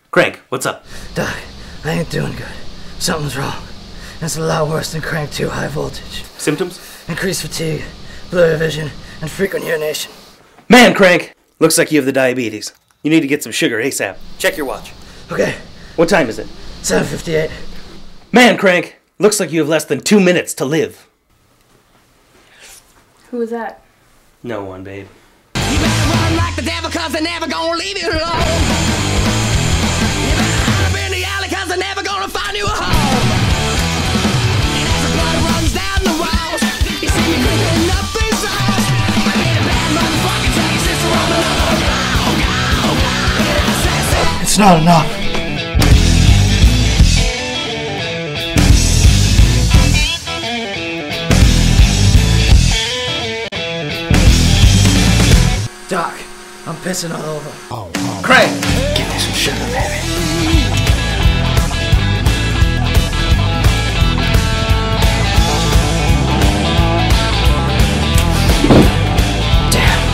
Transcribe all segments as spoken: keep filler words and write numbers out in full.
Crank, what's up? Doc, I ain't doing good. Something's wrong. It's a lot worse than crank two high voltage. Symptoms? Increased fatigue, blurry vision, and frequent urination. Man, Crank! Looks like you have the diabetes. You need to get some sugar ASAP. Check your watch. Okay. What time is it? seven fifty-eight. Man, Crank! Looks like you have less than two minutes to live. Who was that? No one, babe. You better run like the devil, cause they're never gonna leave you alone. You better hide up in the alley, cause they're never gonna find you a home. And as the blood runs down the walls, you see me creeping up these halls. I made a bad motherfucker tell your sister on another. Go, go, go. It's not enough. Doc, I'm pissing all over. Oh, oh. Crank! Give me some sugar, baby. Damn.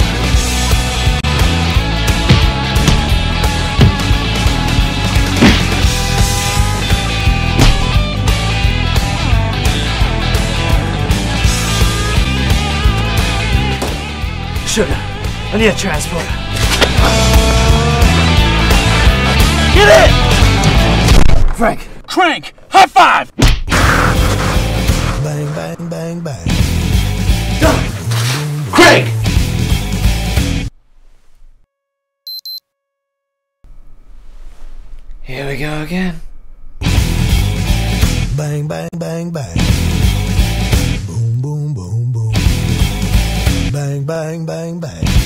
Sugar. I need a transporter. Get it! Frank. Crank! High five! Bang, bang, bang, bang. Crank! Here we go again. Bang, bang, bang, bang. Boom, boom, boom, boom. Bang, bang, bang, bang.